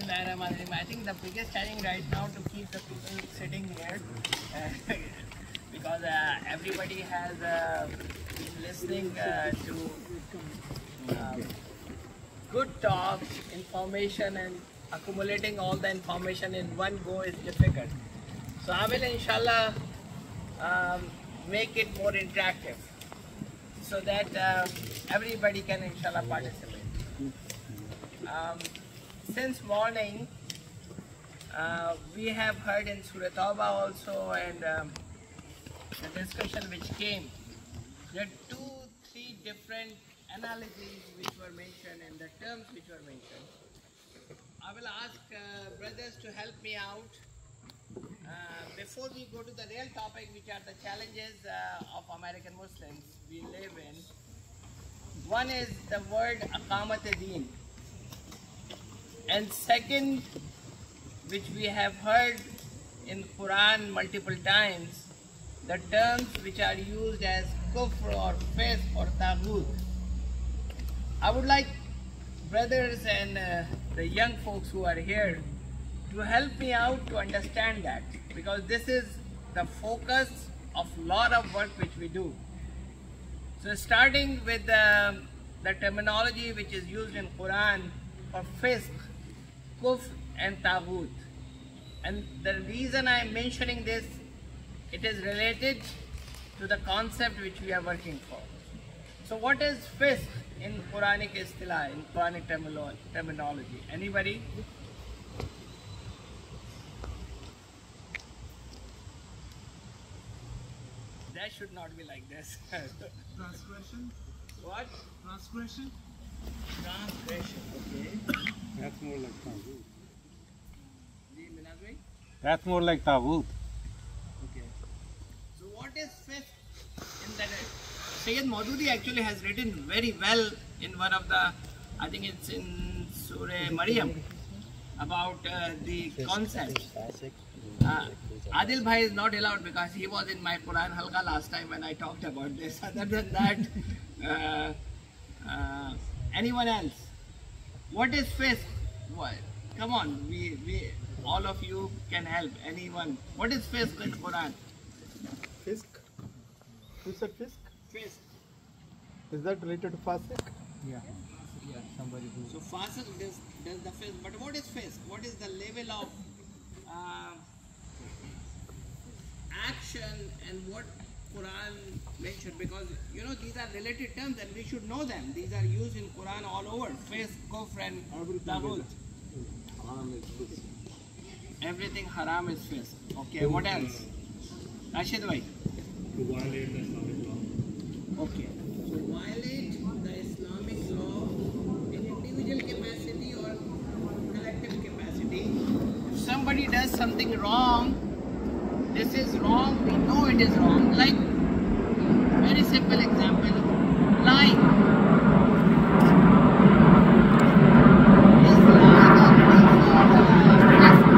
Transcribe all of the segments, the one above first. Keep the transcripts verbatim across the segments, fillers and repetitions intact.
Bismillahirrahmanirrahim. I think the biggest challenge right now to keep the people sitting here uh, because uh, everybody has uh, been listening uh, to um, good talks, information, and accumulating all the information in one go is difficult. So I will inshallah um, make it more interactive so that uh, everybody can inshallah participate. Um, since morning uh, we have heard in Surah Tawbah also, and um, the discussion which came, there are two, three different analogies which were mentioned and the terms which were mentioned. I will ask uh, brothers to help me out uh, before we go to the real topic, which are the challenges uh, of American Muslims we live in. One is the word aqamat-e-deen, and second, which we have heard in Quran multiple times, the terms which are used as kufr or fisq or taghut. I would like brothers and uh, the young folks who are here to help me out to understand that, because this is the focus of lot of work which we do. So starting with the, the terminology which is used in Quran for fisq, kufr and taghut. And the reason I am mentioning this, it is related to the concept which we are working for. So what is fisq in Quranic istilah, in Quranic terminology? Anybody? That should not be like this. Transgression. What? Transgression. Transgression, okay. That's more like Taghut. Ji, Minhaj bhai? That's more like Taghut. Okay. So what is fisq in that? Sayyid Maududi actually has written very well in one of the, I think it's in Surah Maryam, about uh, the concept. Uh, Adil Bhai is not allowed because he was in my Quran Halqa last time when I talked about this. Other than that, uh, uh, anyone else? What is fisq? What? Come on, we, we, all of you can help. Anyone? What is fisq in Quran? Fisk. Who said fisk? Fisq. Is that related to fasik? Yeah. Yeah. Somebody who. So fasik does, does the fisq. But what is fisq? What is the level of uh, action and what Quran mentioned? Because you know these are related terms and we should know them. These are used in Quran all over. Fisq, kufr and taghut. Everything haram is fisq. Okay, what else? Rashid bhai. To violate the Islamic law. Okay. So violate the Islamic law in individual capacity or collective capacity. If somebody does something wrong, this is wrong, we know it is wrong. Like, very simple example, lying. Is lying a kufr or a fisq?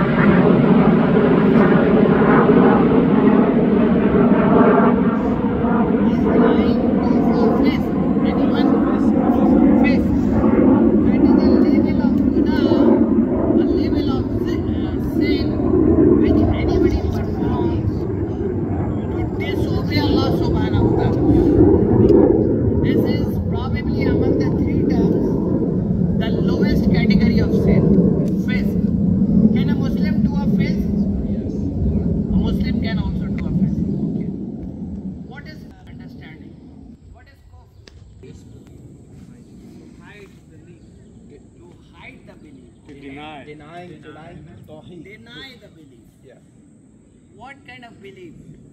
Is lying kufr or fisq? Anyone? Fisq. So it is a level of gunah, a level of uh, sin which anybody performs to disobey Allah subhanahu wa ta'ala. This is probably among the three terms the lowest category of sin. Fisq. Can a Muslim do a fisq? Yes. A Muslim can also do a fisq. Okay. What is understanding? What is kufr? Hide the belief. To hide the belief. To deny. Denying, denying, tawheed. Deny the belief. Yeah. What kind of belief?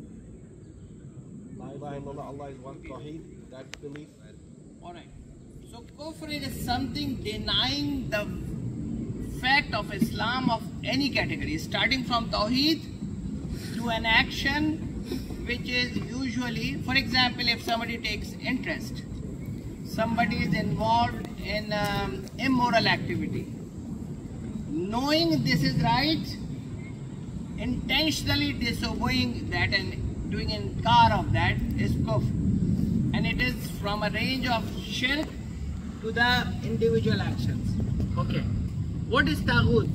La ilaha illallah, Allah is one, tawheed, that belief. Alright. So kufr is something denying the fact of Islam of any category, starting from tawheed to an action which is usually, for example, if somebody takes interest, somebody is involved in um, immoral activity. Knowing this is right, intentionally disobeying that and doing inkar of that is kufr. And it is from a range of shirk to the individual actions. Okay. What is Taghut?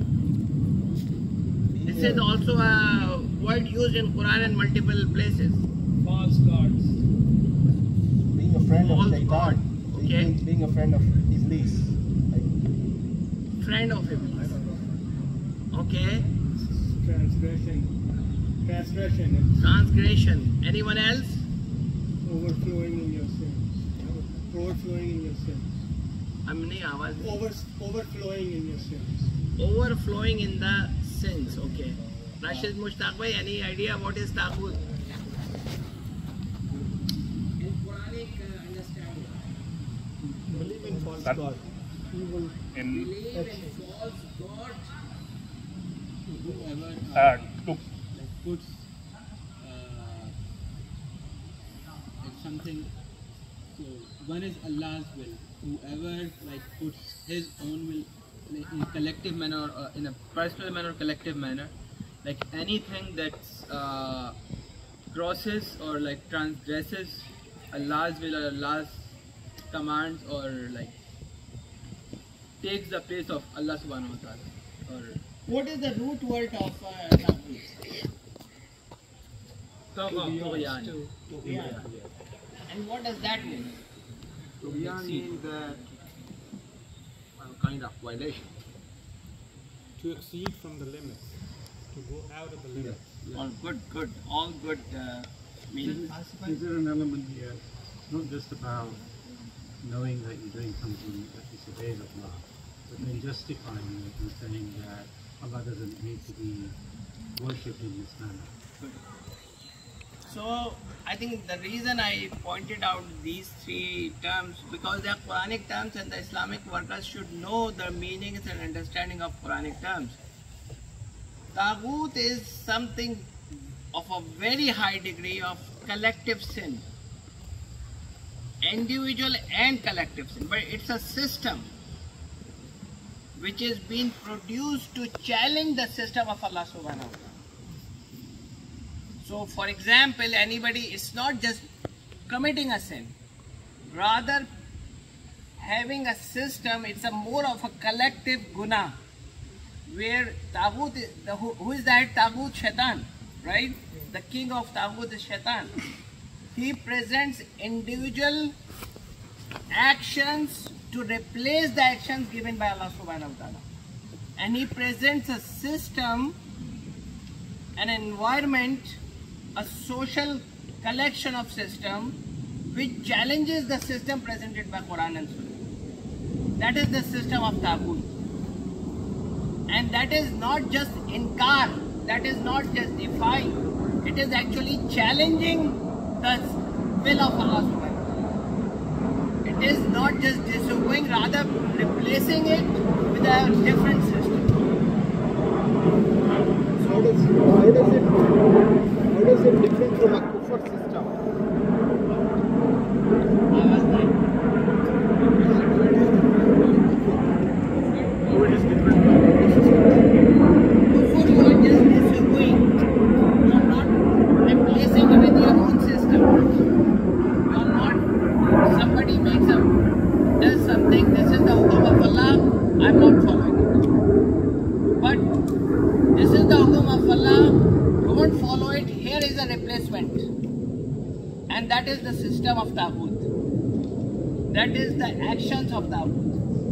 This is also a word used in Quran in multiple places. False gods. Being a friend False of Shaitan. god. Being- Okay. Being, being a friend of Iblis. Like, Friend of Iblis. Okay. Transgression. Transgression is Transgression. Anyone else? overflowing in your sins. Overflowing in your sins. हम नहीं आवाज Over, overflowing in your sins. overflowing in the sins. Okay. Rashid Mushtaq bhai, any idea what is Taghut? In Quranic uh, understanding, believe in false That- God. Evil. In believe in false God. Whoever uh, uh, to like puts uh, like something, so one is Allah's will. Whoever like puts his own will like, in a collective manner or uh, in a personal manner or collective manner, like anything that uh, crosses or like transgresses Allah's will or Allah's commands or like takes the place of Allah subhanahu wa ta'ala or What is the root word of uh, Taghut? Tughyan. Tughyan. And what does that mean? Tughyan means that well, kind of violation. to exceed from the limits, to go out of the limits. All good, good, all good. Uh, meaning. Is there an element here, not just about knowing that you're doing something that disobeys Allah, but then justifying it and saying that Allah doesn't need to be worshipped in this manner? So I think the reason I pointed out these three terms because they are Quranic terms and the Islamic workers should know the meanings and understanding of Quranic terms. Taghut is something of a very high degree of collective sin. Individual and collective sin, but it's a system which is being produced to challenge the system of Allah subhanahu wa ta'ala. So for example, anybody, it's not just committing a sin, rather having a system, it's a more of a collective guna, where Taghut, is, the, who, who is that? Taghut Shaitan, right? The king of Taghut is Shaitan. He presents individual actions to replace the actions given by Allah subhanahu wa ta'ala. And he presents a system, an environment, a social collection of system which challenges the system presented by Quran and Sunnah. That is the system of Taghut. And that is not just inkar, that is not just defying, it is actually challenging the will of Allah subhanahu wa ta'ala. It is not just disobeying, rather replacing it with a different system. So how does, how does it how does it differ from a kufr system? How it is different from a kufr system? Before you are just disobeying, you are not replacing it with your own system. You are not, somebody makes a, does something, this is the hukum of Allah, I am not following it. But this is the hukum of Allah, don't follow it, here is a replacement. And that is the system of Taghut. That is the actions of Taghut.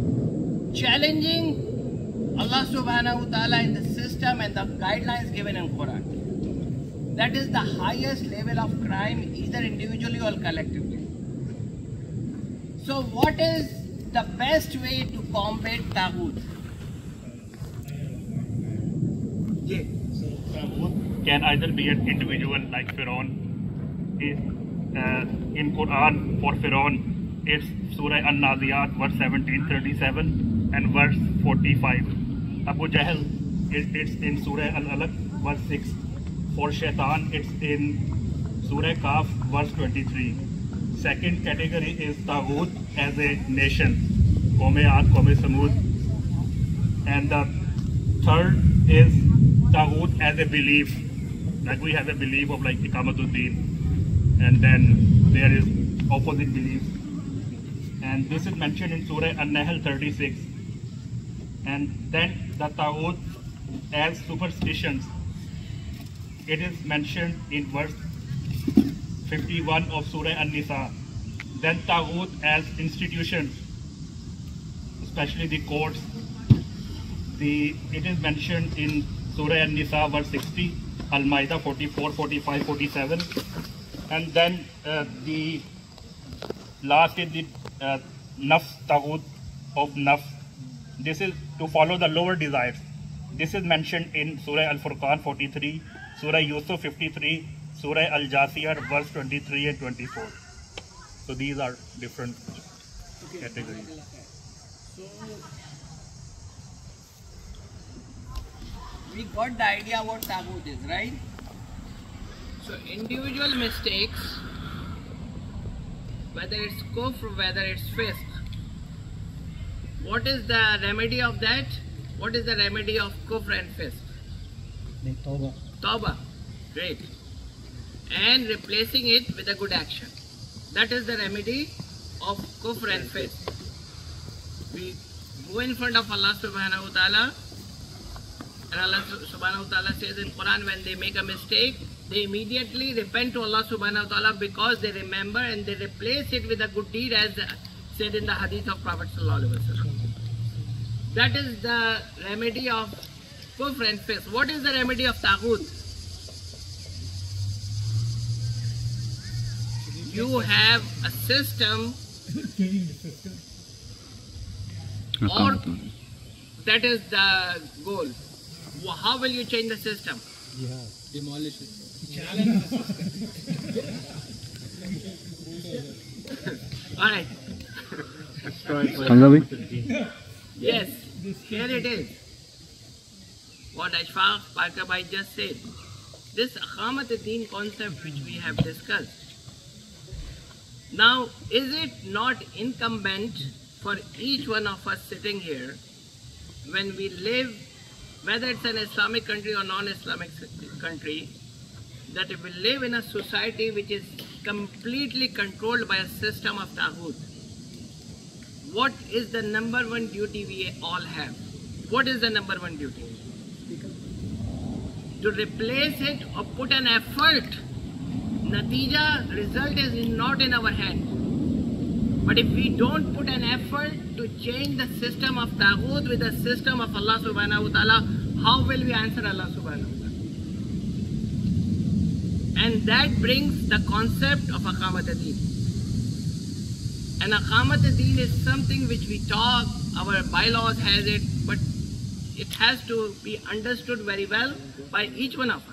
Challenging Allah subhanahu wa ta'ala in the system and the guidelines given in Quran. That is the highest level of crime, either individually or collectively. So what is the best way to combat Taghut? Yeah. Taghut can either be an individual like Pharaoh. Is uh, in Quran for Pharaoh, it's Surah An-Naziyat verse seventeen thirty-seven and verse forty-five. Abu Jahl, it, it's in Surah Al-Alaq verse six. For Shaitan, it's in Surah Kaf verse twenty-three. Second category is Taghut as a nation, Qawm-e Aad, Qawm-e Samud. And the third is Taghut as a belief, like we have a belief of like Iqamatuddin, and then there is opposite belief. And this is mentioned in Surah An-Nahl thirty-six. And then the Taghut as superstitions. It is mentioned in verse fifty-one of Surah An-Nisa. Then Taghut as institutions, especially the courts. The, it is mentioned in Surah An-Nisa verse sixty, Al-Ma'idah forty-four, forty-five, forty-seven. And then uh, the last is the uh, Nafs, Taghut of Nafs. This is to follow the lower desires. This is mentioned in Surah Al-Furqan forty-three, Surah Yusuf fifty-three, Surah Al-Jasiyah verse twenty-three and twenty-four. So these are different Okay. categories. So we got the idea what Taghut is, right? So individual mistakes, whether it's kufr, whether it's fisk, what is the remedy of that? What is the remedy of kufr and fisk? Tawbah. Great. And replacing it with a good action. That is the remedy of kufr and fisk. We go in front of Allah subhanahu wa ta'ala, and Allah subhanahu wa ta'ala says in Quran, when they make a mistake, they immediately repent to Allah subhanahu wa ta'ala because they remember, and they replace it with a good deed, as said in the hadith of Prophet sallallahu alaihi wasallam. That is the remedy of kufr and fisk. What is the remedy of Taghut? You have a system, or that is the goal. How will you change the system? Demolish it. All right. Yes, here it is. What Ashfaq Parker Bhai just said. This Iqamat ad-Din concept which we have discussed. Now, is it not incumbent for each one of us sitting here, when we live, whether it's an Islamic country or non-Islamic country, that if we live in a society which is completely controlled by a system of Taghut, what is the number one duty we all have? What is the number one duty? To replace it or put an effort. Natija, result is not in our hand. But if we don't put an effort to change the system of Taghut with the system of Allah subhanahu wa ta'ala, how will we answer Allah subhanahu wa ta'ala? And that brings the concept of Iqamat ad-Din. And Iqamat ad-Din is something which we talk, our bylaws has it, but it has to be understood very well by each one of us.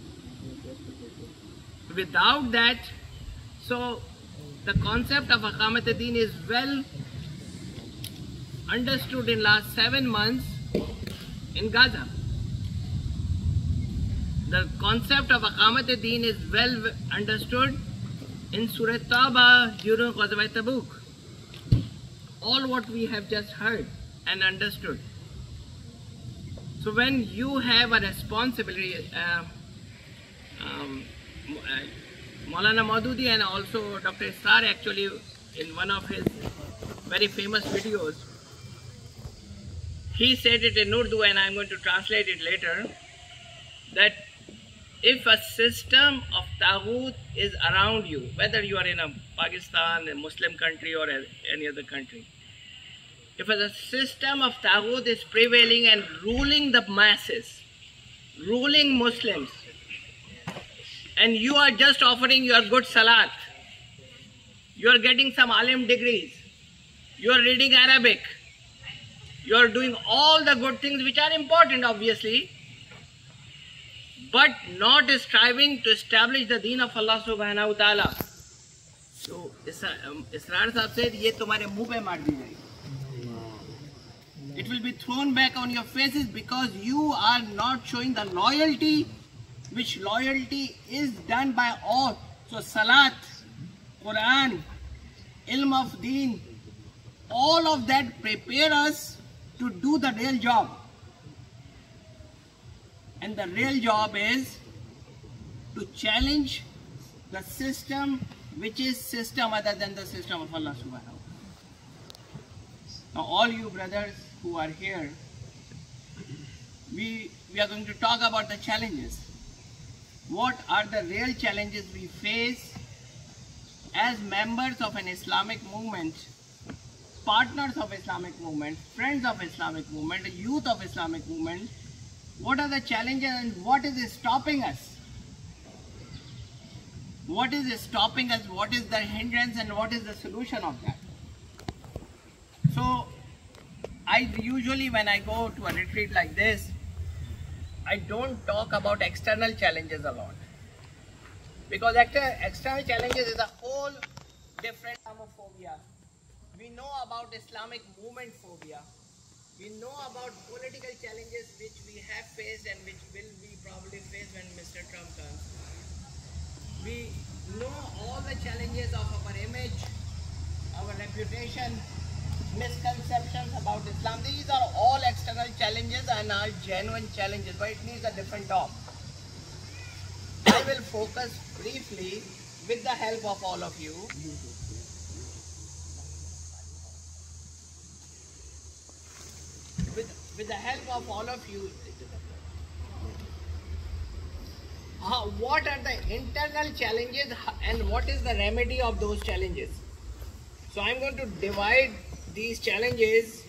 Without that, so the concept of Iqamat ad-Din is well understood in last seven months in Gaza. The concept of Iqamat ad-Din is well understood in Surah Tawbah during Ghazwat Tabuk. All what we have just heard and understood. So when you have a responsibility, uh, um, uh, Maulana Maududi and also Doctor Israr actually in one of his very famous videos, he said it in Urdu, and I'm going to translate it later, that if a system of Taghut is around you, whether you are in a Pakistan, a Muslim country or any other country, if a system of Taghut is prevailing and ruling the masses, ruling Muslims, and you are just offering your good salat, you are getting some alim degrees, you are reading Arabic, you are doing all the good things which are important obviously, but not striving to establish the deen of Allah subhanahu wa ta'ala. So Israr Sahib said, ye tumhare muh pe maar di jayegi. It will be thrown back on your faces because you are not showing the loyalty, which loyalty is done by all. So Salat, Quran, Ilm of Deen, all of that prepare us to do the real job. And the real job is to challenge the system which is system other than the system of Allah subhanahu wa ta'ala. Now all you brothers who are here, we, we are going to talk about the challenges. What are the real challenges we face as members of an Islamic movement, partners of Islamic movement, friends of Islamic movement, youth of Islamic movement? What are the challenges and what is stopping us? What is stopping us? What is the hindrance and what is the solution of that? So, I usually, when I go to a retreat like this, I don't talk about external challenges a lot. Because external challenges is a whole different Islamophobia. We know about Islamic movement phobia. We know about political challenges which we have faced and which will be probably faced when Mister Trump comes. We know all the challenges of our image, our reputation, misconceptions about Islam. These are all external challenges and are genuine challenges, but it needs a different talk. I will focus briefly with the help of all of you. With, with the help of all of you, how, what are the internal challenges and what is the remedy of those challenges? So I'm going to divide these challenges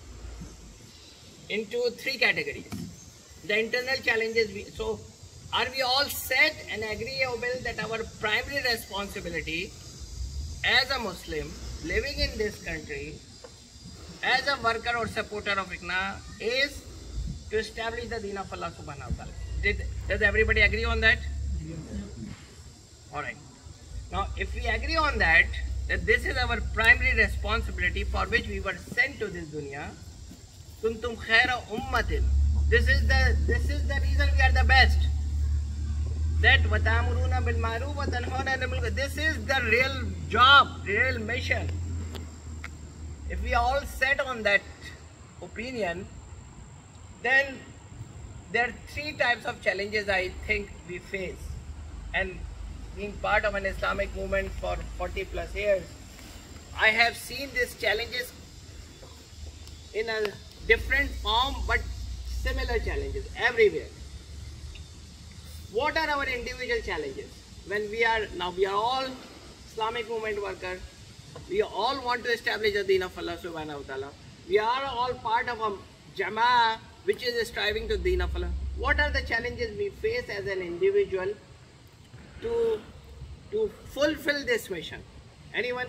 into three categories. The internal challenges, we, so are we all set and agreeable that our primary responsibility as a Muslim living in this country, as a worker or supporter of I C N A, is to establish the deen of Allah subhanahu wa ta'ala? Did, does everybody agree on that? Yes. Alright. Now if we agree on that, that this is our primary responsibility for which we were sent to this dunya, kuntum khaira ummatin. This is the this is the reason we are the best. That watamuruna bil ma'ruf wa tanhauna 'anil munkar. This is the real job, real mission. If we all set on that opinion, then there are three types of challenges I think we face. And being part of an Islamic movement for forty plus years, I have seen these challenges in a different form but similar challenges everywhere. What are our individual challenges? When we are, now we are all Islamic movement workers, we all want to establish the deen of Allah subhanahu wa ta'ala. We are all part of a jama'ah which is striving to deen of Allah. What are the challenges we face as an individual to, to fulfill this mission? Anyone?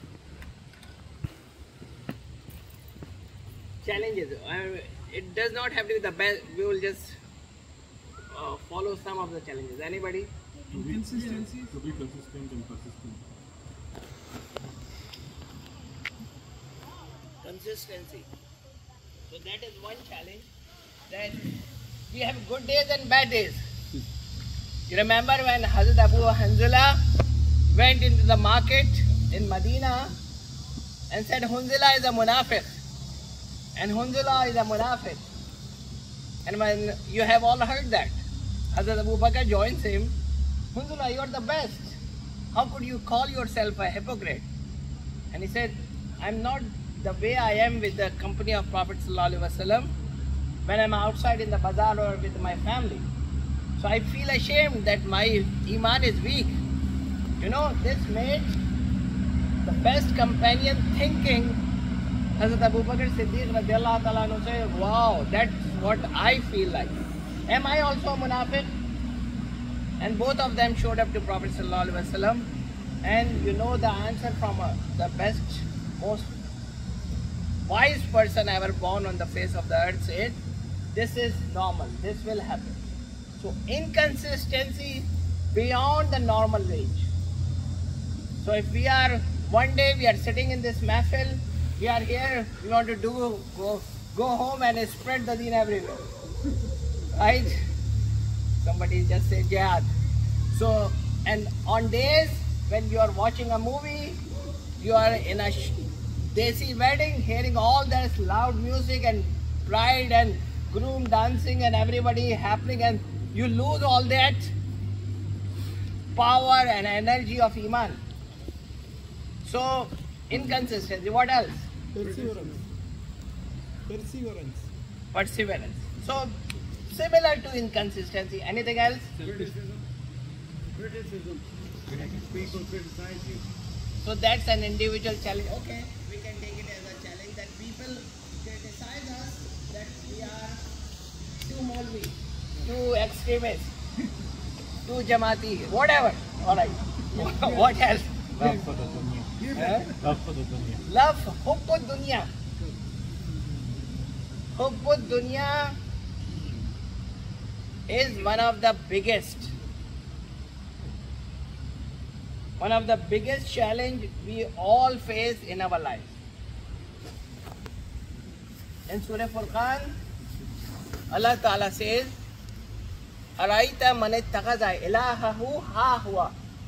Challenges. Uh, it does not have to be the best. We will just uh, follow some of the challenges. Anybody? To be, Consistency. To be consistent and persistent. Consistency. So that is one challenge. That we have good days and bad days. You remember when Hazrat Abu Hanzala went into the market in Medina and said Hunzala is a munafiq and Hunzala is a munafiq. And when you have all heard that, Hazrat Abu Bakr joins him, Hunzala, you are the best. How could you call yourself a hypocrite? And he said, I'm not the way I am with the company of Prophet Sallallahu Alaihi Wasallam when I'm outside in the bazaar or with my family. So I feel ashamed that my iman is weak. You know, this made the best companion thinking, Hazrat Abu Bakr Siddiq radiallahu ta'ala anhu say, wow, that's what I feel like. Am I also a munafiq? And both of them showed up to Prophet Sallallahu Alaihi Wasallam, and you know the answer from uh, the best, most wise person ever born on the face of the earth said, this is normal, this will happen. So inconsistency beyond the normal range. So if we are, one day we are sitting in this mahfil, we are here, we want to do, go, go home and spread the deen everywhere. Right? Somebody just said jihad. So, and on days when you are watching a movie, you are in a desi wedding, hearing all this loud music and bride and groom dancing and everybody happening, and you lose all that power and energy of iman. So, inconsistency. What else? Perseverance. Perseverance. Perseverance. So, similar to inconsistency. Anything else? Criticism. Criticism. People criticize you. So that's an individual challenge. Okay, we can take it as a challenge that people criticize us that we are too Maulvi, too extremist, too Jamaati, whatever. Alright. What else? Love for the dunya. Huh? Love for the dunya. Love, Hubbud Dunya. Hubbud Dunya is one of the biggest, one of the biggest challenge we all face in our life. In Surah Furqan, Allah Ta'ala says, Araita man ittakhadha ilahahu ha huwa.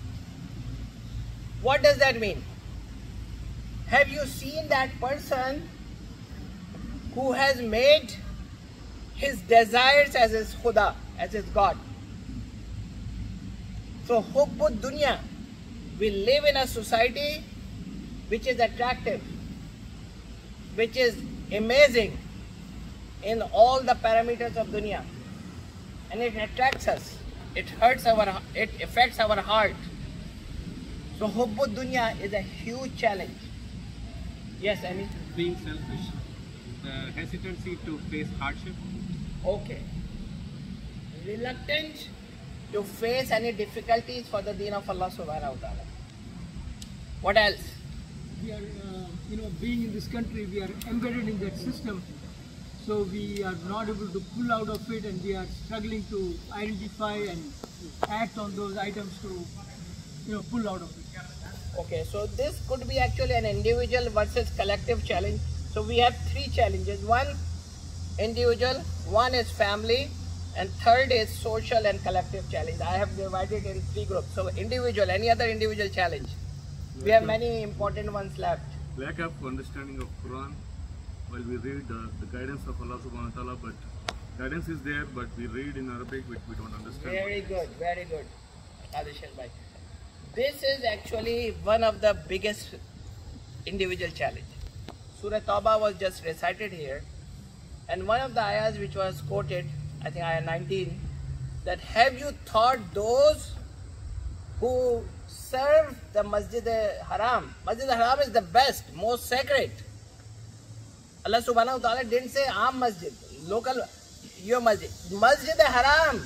What does that mean? Have you seen that person who has made his desires as his Khuda, as his God? So, Hubbud Dunya, we live in a society which is attractive, which is amazing in all the parameters of dunya, and it attracts us. It hurts our, it affects our heart. So Hubbud Dunya is a huge challenge. Yes, I mean. Being selfish, the hesitancy to face hardship. Okay. Reluctant to face any difficulties for the deen of Allah subhanahu wa ta'ala. What else? We are, uh, you know, being in this country, we are embedded in that system. So we are not able to pull out of it, and we are struggling to identify and act on those items to, you know, pull out of it. Okay, so this could be actually an individual versus collective challenge. So we have three challenges. One, individual, one is family, and third is social and collective challenge. I have divided in three groups. So individual, any other individual challenge? We have many important ones left. Lack of understanding of Quran while we read uh, the guidance of Allah subhanahu wa ta'ala, but guidance is there, but we read in Arabic which we don't understand. Very good, very good. Adishan bhai. This is actually one of the biggest individual challenge. Surah Tawbah was just recited here, and one of the ayahs which was quoted, I think ayah nineteen, that have you thought those who serve the Masjid Haram? Masjid Haram is the best, most sacred. Allah subhanahu wa ta'ala didn't say Aam Masjid, local, your Masjid. Masjid Haram,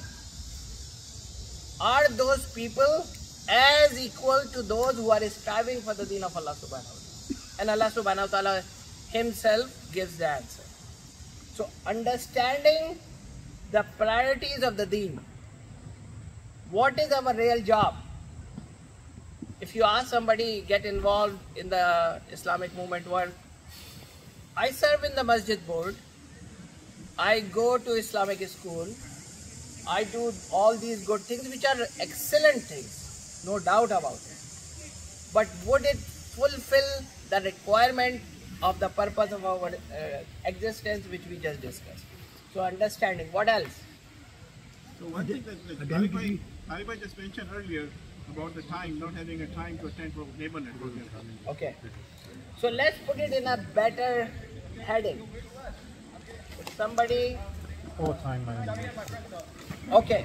are those people as equal to those who are striving for the deen of Allah subhanahu wa ta'ala? And Allah subhanahu wa ta'ala himself gives the answer. So understanding the priorities of the deen. What is our real job? If you ask somebody, get involved in the Islamic movement world, I serve in the masjid board, I go to Islamic school, I do all these good things which are excellent things, no doubt about it. But would it fulfill the requirement of the purpose of our uh, existence which we just discussed? So understanding, what else? So one thing that, that Alibai, Alibai just mentioned earlier about the time, not having a time to attend for neighbor network. Okay. So let's put it in a better heading. Somebody. All time management. Okay.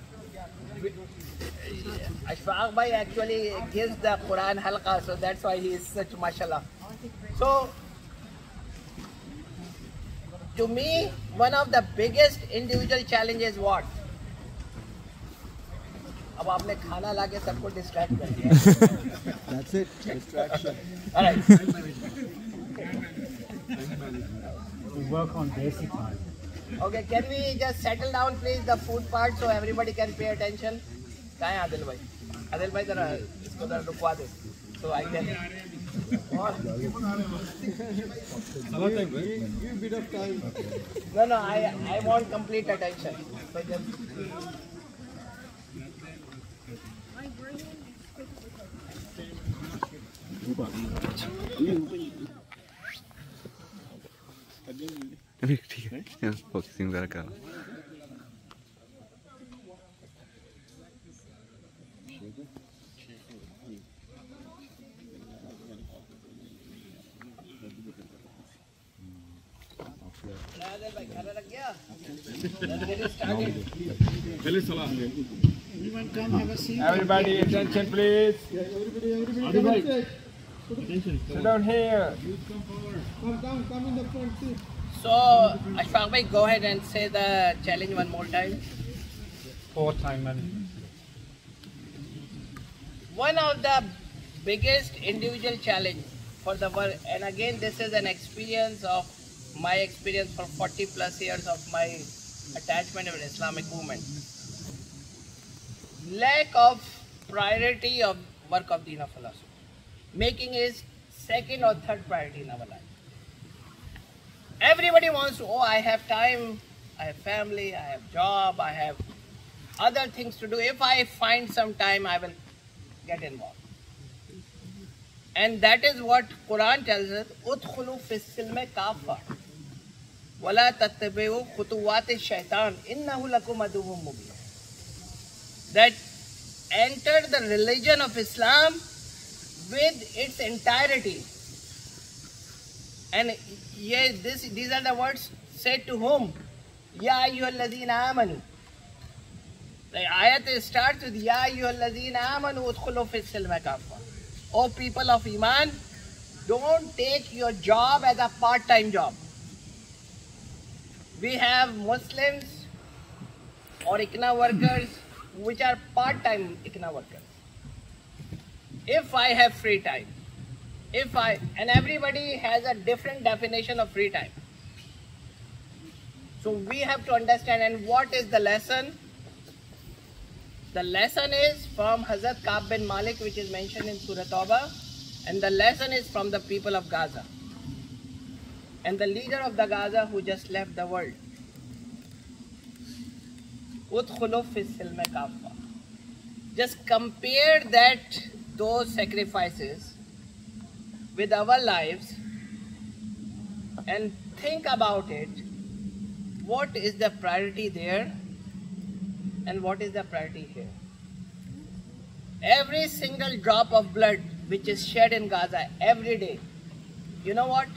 Ashfaq Bhai actually gives the Quran halqa, so that's why he is such mashallah. So, to me, one of the biggest individual challenges what? अब आपने खाना लाके सबको distract कर दिया. That's it. Distraction. All right. We work on basic time. Okay, can we just settle down please the food part so everybody can pay attention? कहाँ है आदिल भाई? आदिल भाई जरा इसको जरा रुकवा दे. So I can. Give a bit of time. No, no, I I want complete attention. So just. ठीक है फोकसिंग वगैरह कर Everybody, attention, please. Everybody, sit down here. Come down, come in the front seat. So, Ashfaq bhai, go ahead and say the challenge one more time. Four time money. One of the biggest individual challenge for the world, and again this is an experience of my experience for forty plus years of my attachment with Islamic movement. Lack of priority of work of Deen of Allah, making is second or third priority in our life. Everybody wants to, oh, I have time, I have family, I have job, I have other things to do. If I find some time, I will get involved. And that is what Quran tells us, "Udkhulu fis silmi kafa, wala tattabi'u khutuwati shaitan, innahu lakum aduwwun mubin." That enter the religion of Islam with its entirety. And yeah, this, these are the words said to whom? Ya ayyuhalladhina amanu. The ayat starts with Ya ayyuhalladhina amanu udkhulu fis silmi kafa. O people of Iman, don't take your job as a part-time job. We have Muslims or I C N A workers which are part-time I C N A workers. If I have free time, if I, and everybody has a different definition of free time. So we have to understand, and what is the lesson? The lesson is from Hazrat Ka'b bin Malik, which is mentioned in Surah Tawbah, and the lesson is from the people of Gaza and the leader of the Gaza who just left the world. Udkhulu fis silmi kafa. Just compare that, those sacrifices with our lives and think about it. What is the priority there? And what is the priority here? Every single drop of blood which is shed in Gaza every day, you know what?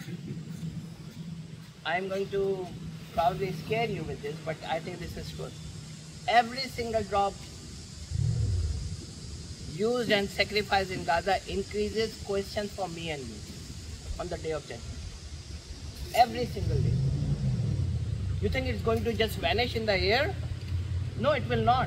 I am going to probably scare you with this, but I think this is true. Every single drop used and sacrificed in Gaza increases questions for me and you on the day of judgment. Every single day. You think it's going to just vanish in the air? No, it will not.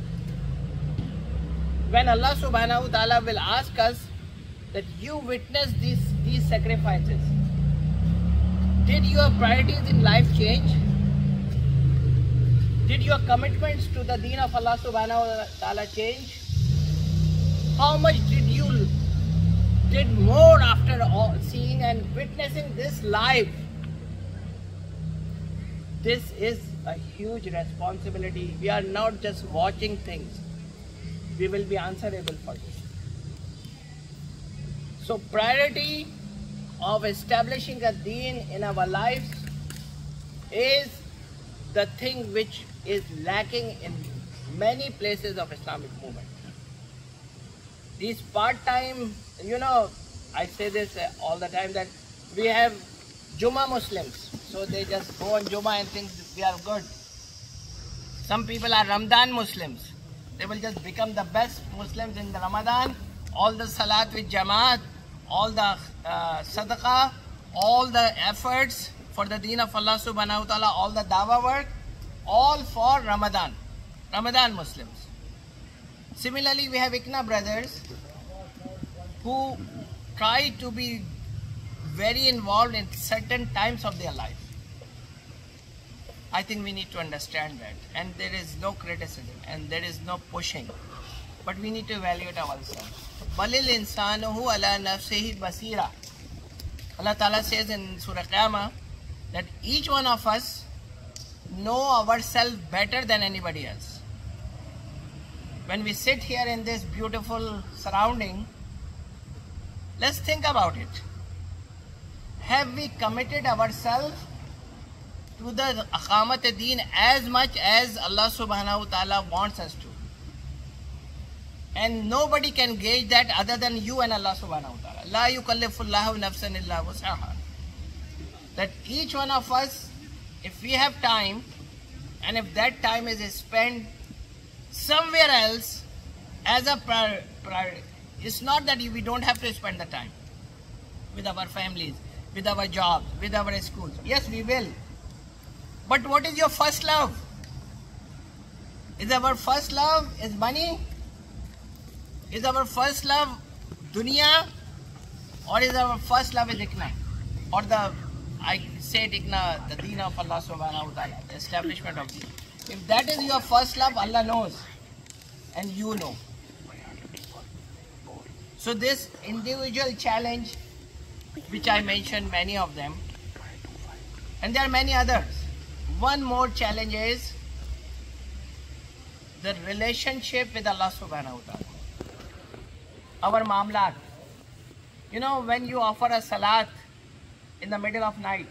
When Allah subhanahu wa ta'ala will ask us that you witnessed these, these sacrifices, did your priorities in life change? Did your commitments to the deen of Allah subhanahu wa ta'ala change? How much did you did more after all, seeing and witnessing this live? This is a huge responsibility. We are not just watching things. We will be answerable for this. So priority of establishing a deen in our lives is the thing which is lacking in many places of Islamic movement. These part-time, you know, I say this all the time that we have Juma Muslims. So they just go on Juma and think we are good. Some people are Ramadan Muslims. They will just become the best Muslims in the Ramadan. All the Salat with Jamaat, all the uh, Sadaqah, all the efforts for the deen of Allah subhanahu wa ta'ala, all the dawah work, all for Ramadan. Ramadan Muslims. Similarly, we have I C N A brothers who try to be very involved in certain times of their life. I think we need to understand that, and there is no criticism and there is no pushing, but we need to evaluate ourselves. Balil insanuhu ala nafsihi basira. Allah Ta'ala says in Surah Qiyamah that each one of us know ourselves better than anybody else. When we sit here in this beautiful surrounding, let's think about it. Have we committed ourselves to the Aqamat Deen as much as Allah subhanahu wa ta'ala wants us to? And nobody can gauge that other than you and Allah subhanahu wa ta'ala. La yukallifullahu nafsan illa wus'aha. That each one of us if we have time, and if that time is spent somewhere else as a priority, it's not that we don't have to spend the time with our families, with our jobs, with our schools. Yes, we will. But what is your first love? Is our first love is money? Is our first love dunya? Or is our first love is ikna? Or the, I say ikna, the deen of Allah subhanahu wa ta'ala, the establishment of deen. If that is your first love, Allah knows. And you know. So this individual challenge, which I mentioned many of them, and there are many others. One more challenge is the relationship with Allah subhanahu wa ta'ala. Our mamlat. You know, when you offer a salat in the middle of night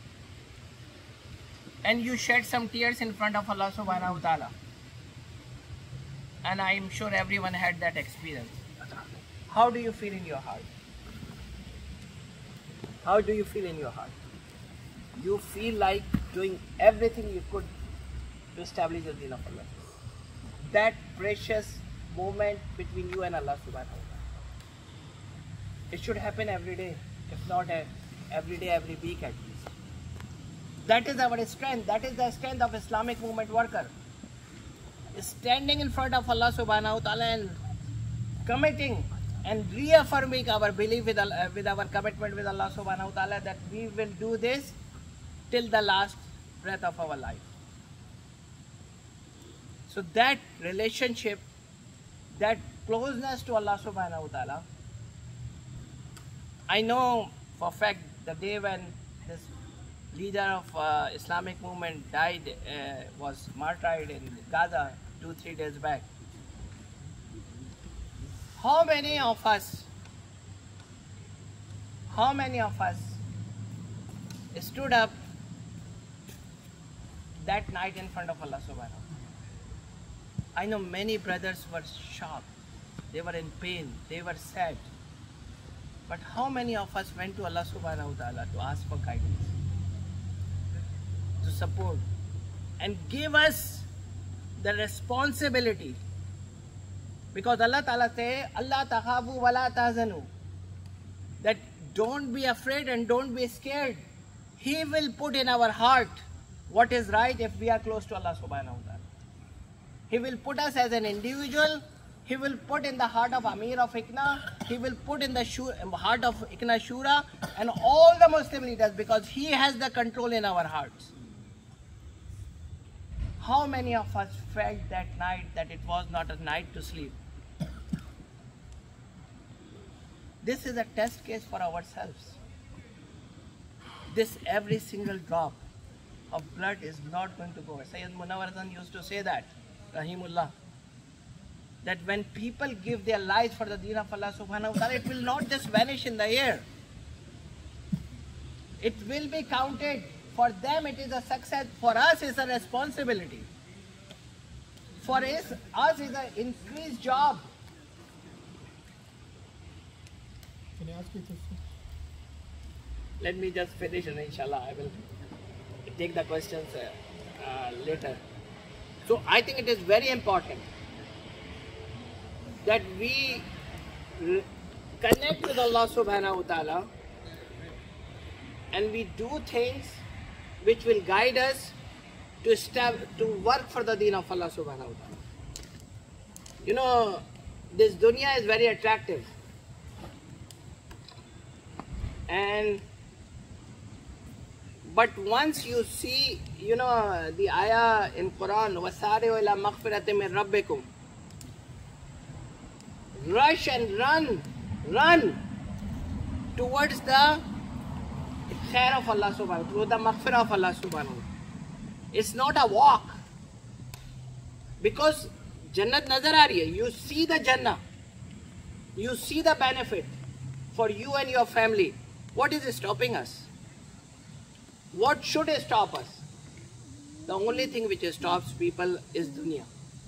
and you shed some tears in front of Allah subhanahu wa ta'ala, and I am sure everyone had that experience. How do you feel in your heart? How do you feel in your heart? You feel like doing everything you could to establish the deen of Allah. That precious moment between you and Allah subhanahu wa ta'ala. It should happen every day, if not every day, every week at least. That is our strength. That is the strength of Islamic movement worker. Standing in front of Allah subhanahu wa ta'ala and committing and reaffirming our belief with, uh, with our commitment with Allah subhanahu wa ta'ala that we will do this till the last breath of our life. So that relationship, that closeness to Allah subhanahu wa ta'ala, I know for a fact the day when this leader of uh, Islamic movement died, uh, was martyred in Gaza two, three days back. How many of us, how many of us stood up that night in front of Allah subhanahu wa ta'ala? I know many brothers were shocked, they were in pain, they were sad. But how many of us went to Allah subhanahu wa ta'ala to ask for guidance, to support, and give us the responsibility? Because Allah ta'ala say, Allah takhafu wa la tahzanu, that don't be afraid and don't be scared. He will put in our heart what is right if we are close to Allah subhanahu wa ta'ala. He will put us as an individual. He will put in the heart of Amir of Ikna, he will put in the heart of Ikna Shura and all the Muslim leaders, because he has the control in our hearts. How many of us felt that night that it was not a night to sleep? This is a test case for ourselves. This every single drop of blood is not going to go. Sayyid Munawwar Hasan used to say that, Rahimullah, that when people give their lives for the deen of Allah subhanahu wa ta'ala, it will not just vanish in the air. It will be counted. For them it is a success, for us it's a responsibility. For us, us is an increased job. Can I ask you a question? Let me just finish and inshallah I will take the questions uh, uh, later. So I think it is very important that we connect with Allah subhanahu wa ta'ala and we do things which will guide us to stab, to work for the deen of Allah subhanahu wa ta'ala. You know, this dunya is very attractive. And but once you see, you know, the ayah in Quran, وَسَارِعُوا إِلَى مَغْفِرَةٍ مِّن رَبِّكُمْ, rush and run, run towards the khair of Allah subhanahu wa ta'ala, towards the maghfirah of Allah subhanahu wa ta'ala. It's not a walk. Because Jannat nazar aa rahi hai. You see the Jannah. You see the benefit for you and your family. What is stopping us? What should stop us? The only thing which stops people is dunya.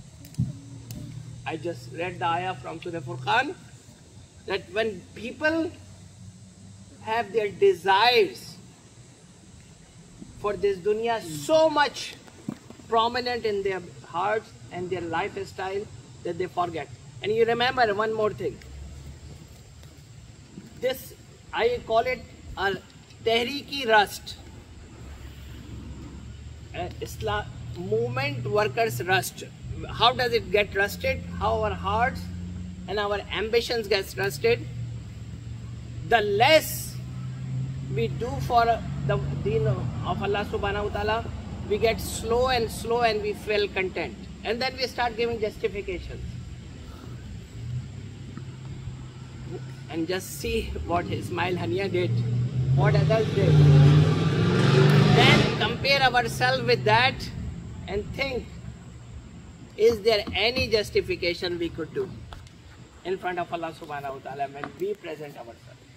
I just read the ayah from Surah Furqan that when people have their desires for this dunya so much prominent in their hearts and their lifestyle that they forget. And you remember one more thing. This, I call it a Tehriki rust. Uh, Islam movement workers rust. How does it get rusted? How our hearts and our ambitions get rusted? The less we do for the deen of Allah subhanahu wa ta'ala, we get slow and slow and we feel content. And then we start giving justifications. And just see what Ismail Hania did, what others did. Then compare ourselves with that and think, is there any justification we could do in front of Allah subhanahu wa ta'ala when we present ourselves?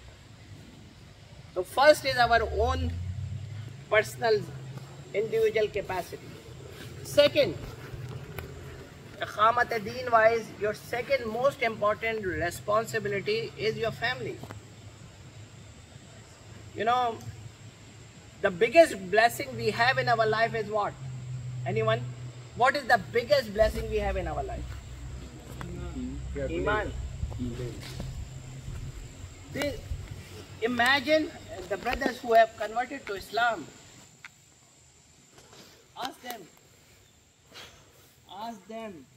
So first is our own personal individual capacity. Second, Iqamat ad-Deen wise, your second most important responsibility is your family. You know, the biggest blessing we have in our life is what? Anyone? What is the biggest blessing we have in our life? Iman. They, imagine the brothers who have converted to Islam. Ask them. Ask them.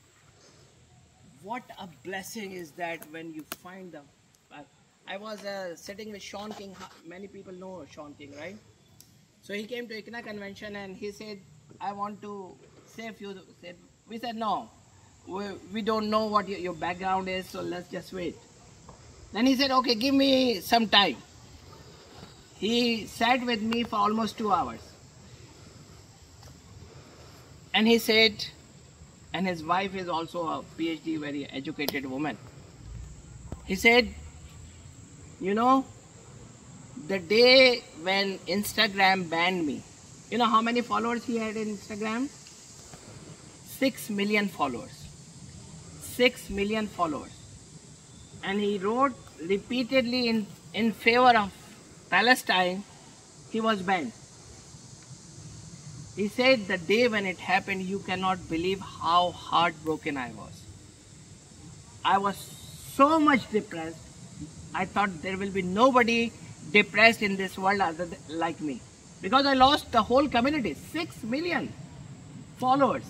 What a blessing is that when you find them. I was uh, sitting with Sean King. Many people know Sean King, right? So he came to I C N A convention and he said, I want to say a few. We said, no, we, we don't know what your, your background is, so let's just wait. Then he said, okay, give me some time. He sat with me for almost two hours. And he said, and his wife is also a PhD, very educated woman. He said, you know, the day when Instagram banned me, you know how many followers he had in Instagram? Six million followers. Six million followers. And he wrote repeatedly in, in favor of Palestine. He was banned. He said the day when it happened, you cannot believe how heartbroken I was. I was so much depressed. I thought there will be nobody depressed in this world other than, like me. Because I lost the whole community, six million followers.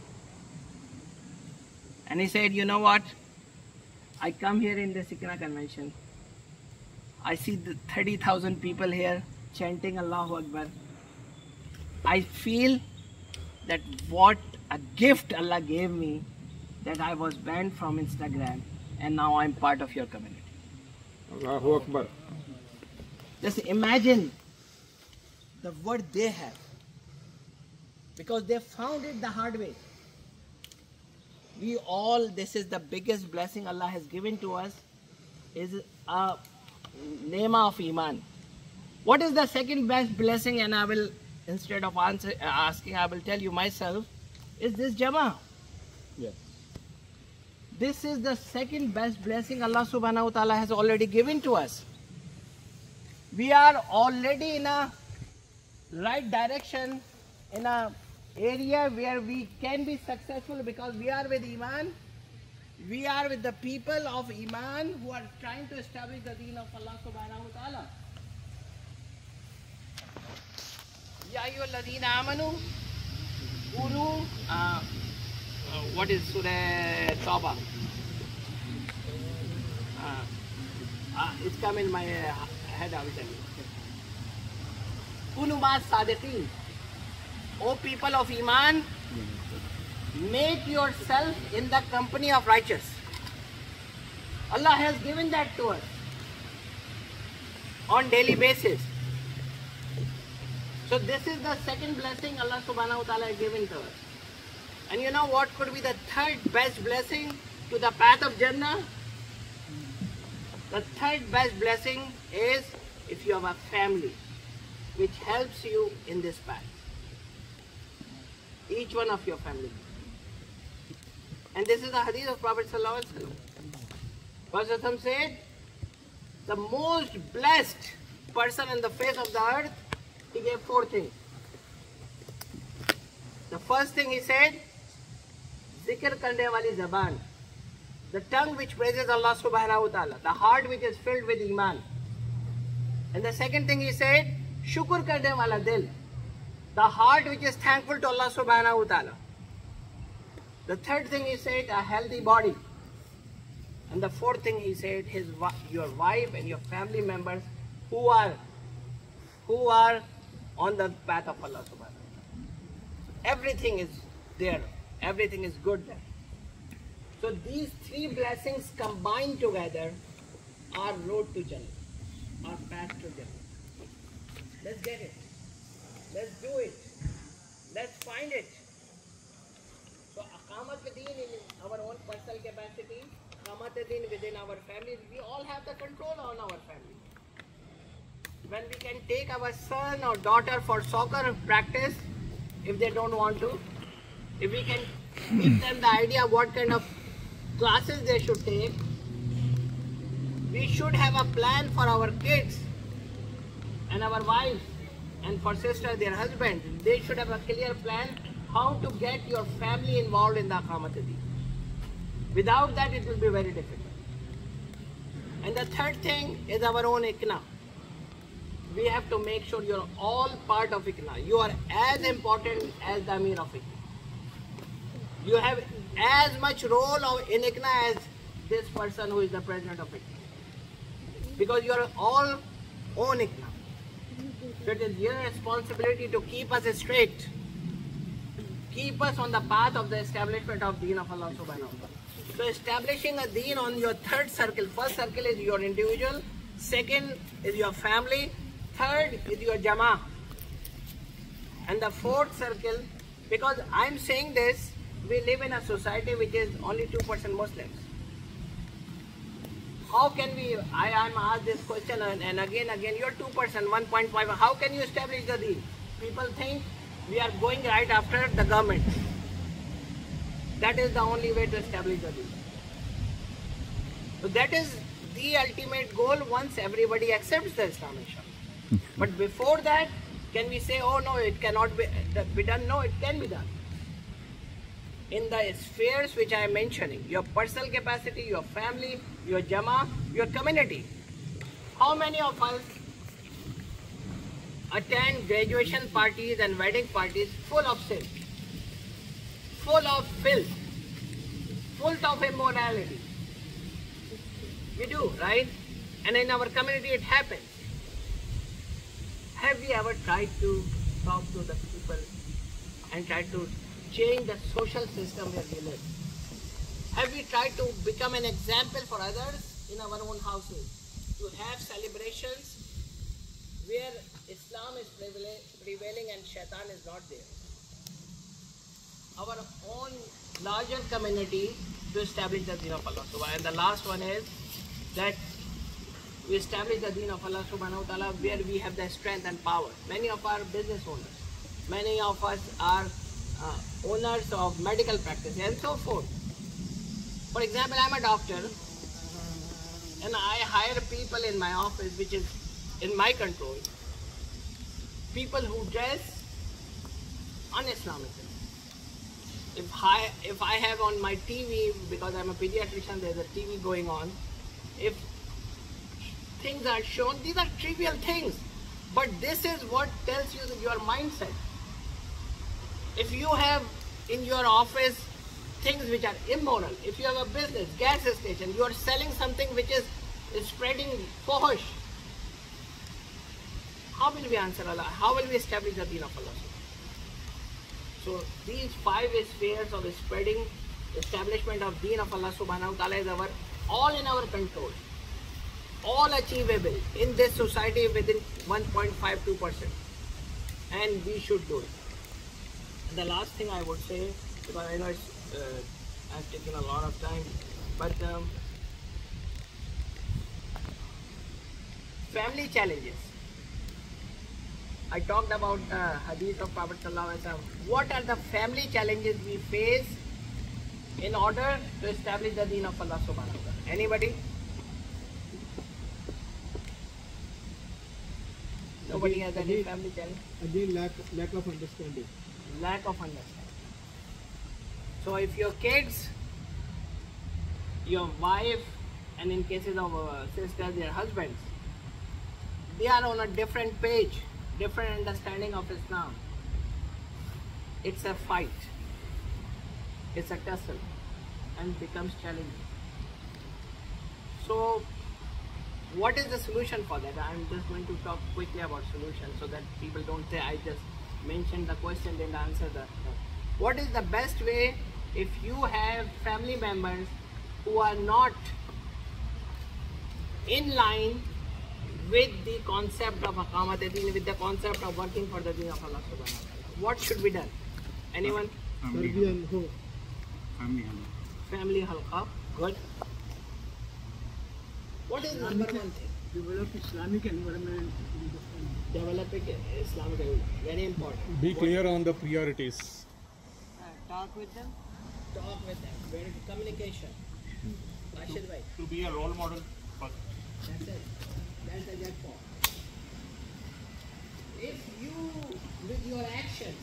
And he said, you know what? I come here in this I C N A convention. I see the thirty thousand people here chanting Allahu Akbar. I feel that what a gift Allah gave me, that I was banned from Instagram and now I'm part of your community. Allahu Akbar. Just imagine the word they have, because they found it the hard way. We all, this is the biggest blessing Allah has given to us, is a nema of Iman. What is the second best blessing? And I will, instead of answer, asking, I will tell you myself, is this Jama'ah. Yes. This is the second best blessing Allah subhanahu wa ta'ala has already given to us. We are already in a right direction, in a area where we can be successful because we are with Iman. We are with the people of Iman who are trying to establish the deen of Allah subhanahu wa ta'ala. Ya ayyuhalladhina amanu kunu, uh, uh, what is Surah Tawbah? Uh, uh, it's come in my uh, head, I will tell you. Kunu ma'as sadiqeen. O people of Iman, make yourself in the company of righteous. Allah has given that to us on daily basis. So this is the second blessing Allah subhanahu wa ta'ala has given to us. And you know what could be the third best blessing to the path of Jannah? The third best blessing is if you have a family which helps you in this path. Each one of your family. And this is the hadith of Prophet sallallahu alaihi wasallam. Prophet said, the most blessed person on the face of the earth, he gave four things. The first thing he said, zikr karne wali zaban, the tongue which praises Allah subhanahu wa ta'ala, the heart which is filled with iman. And the second thing he said, shukr karne wala dil, the heart which is thankful to Allah subhanahu wa ta'ala. The third thing he said, a healthy body. And the fourth thing he said, his your wife and your family members who are who are on the path of Allah subhanahu wa ta'ala. Everything is there. Everything is good there. So these three blessings combined together are road to Jannah, are path to Jannah. Let's get it. Let's do it. Let's find it. So Aqamat al-Din in our own personal capacity, Aqamat al-Din within our families, we all have the control on our family. When we can take our son or daughter for soccer practice, if they don't want to, if we can give them the idea what kind of classes they should take, we should have a plan for our kids and our wives, and for sisters, their husbands. They should have a clear plan how to get your family involved in the Aqamat al-Din. Without that, it will be very difficult. And the third thing is our own ikna. We have to make sure you're all part of ikna. You are as important as the Amir of ikna. You have as much role of, in ikna as this person who is the president of ikna. Because you are all own ikna. So it is your responsibility to keep us straight. Keep us on the path of the establishment of Deen of Allah subhanahu wa ta'ala. So establishing a Deen on your third circle. First circle is your individual. Second is your family. Third is your Jama'ah. And the fourth circle, because I'm saying this, we live in a society which is only two percent Muslims. How can we, I am asked this question and, and again, again, you're two percent, one point five, how can you establish the Deen? People think we are going right after the government. That is the only way to establish the Deen. So that is the ultimate goal once everybody accepts the Islam, inshallah. But before that, can we say, oh no, it cannot be, be done? No, it can be done. In the spheres which I am mentioning, your personal capacity, your family, your Jama'ah, your community. How many of us attend graduation parties and wedding parties full of sin, full of filth, full of immorality? We do, right? And in our community it happens. Have we ever tried to talk to the people and try to change the social system where we live? Have we tried to become an example for others in our own houses? To have celebrations where Islam is prevailing and Shaitan is not there. Our own larger community to establish the Deen of Allah subhanahu wa ta'ala. And the last one is that we establish the Deen of Allah subhanahu wa ta'ala where we have the strength and power. Many of our business owners, many of us are uh, owners of medical practice and so forth. For example, I'm a doctor and I hire people in my office which is in my control. People who dress un-Islamically. If I, if I have on my T V, because I'm a pediatrician, there's a T V going on, if things are shown, these are trivial things, but this is what tells you your mindset. If you have in your office things which are immoral, if you have a business, gas station, you are selling something which is, is spreading fahish, how will we answer Allah? How will we establish the Deen of Allah? So these five spheres of spreading, establishment of Deen of Allah subhanahu wa ta'ala is our, all in our control, all achievable in this society within one point five two percent, and we should do it. And the last thing I would say, because I know it's, uh, I've taken a lot of time, but um, family challenges. I talked about the uh, hadith of Prophet Sallallahu Alaihi Wasallam. What are the family challenges we face in order to establish the Deen of Allah subhanahu wa ta'ala? Anybody? Nobody has any family challenge? Again, lack, lack of understanding. lack of understanding. So if your kids, your wife, and in cases of uh, sisters, their husbands, they are on a different page, different understanding of Islam, it's a fight, it's a tussle, and becomes challenging. So what is the solution for that? I'm just going to talk quickly about solution so that people don't say I just mentioned the question and answer the. What is the best way if you have family members who are not in line with the concept of Aqamat ad-Din, with the concept of working for the Deen of Allah subhanahu wa ta'ala? What should be done? Anyone? Family halqa. Family halqa. Family halqa. Good. What is number one thing? Develop Islamic environment. Developing Islamic environment. Very important. Be clear on the priorities. Uh, talk with them. Talk with them. Very communication. Rashid bhai. To be a role model first. That's it. That's the jackpot. If you, with your actions,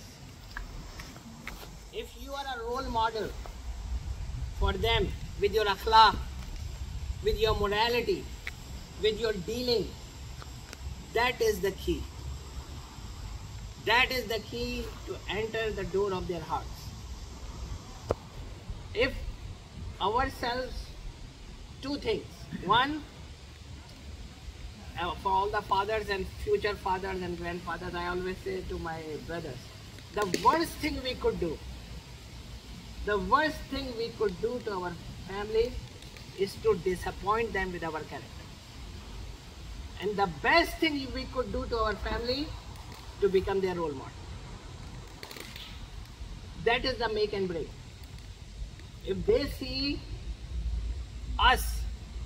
if you are a role model for them, with your akhlaq, with your morality, with your dealing, that is the key. That is the key to enter the door of their hearts. If ourselves, two things. One, uh, for all the fathers and future fathers and grandfathers, I always say to my brothers, the worst thing we could do, the worst thing we could do to our family is to disappoint them with our character. And the best thing we could do to our family, to become their role model. That is the make and break. If they see us,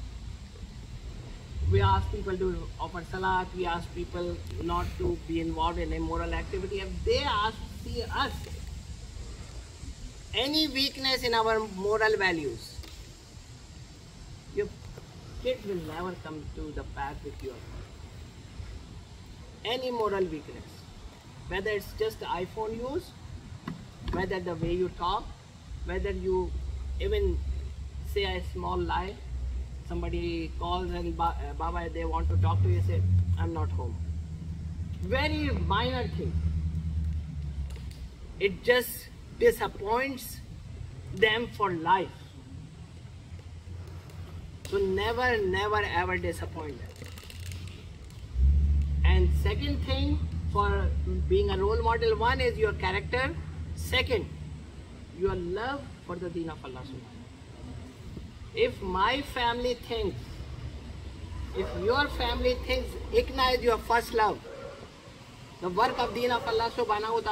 we ask people to offer salat, we ask people not to be involved in immoral activity. If they ask, see us, any weakness in our moral values, your kid will never come to the path with you. Any moral weakness, whether it's just iPhone use, whether the way you talk, whether you even say a small lie, somebody calls and Baba, they want to talk to you, say, I'm not home. Very minor thing. It just disappoints them for life. So never, never ever disappoint them. And second thing, for being a role model, one is your character. Second, your love for the Deen of Allah subhanahu. If my family thinks, if your family thinks Iqna is your first love, the work of Deen of Allah subhanahu wa ta'ala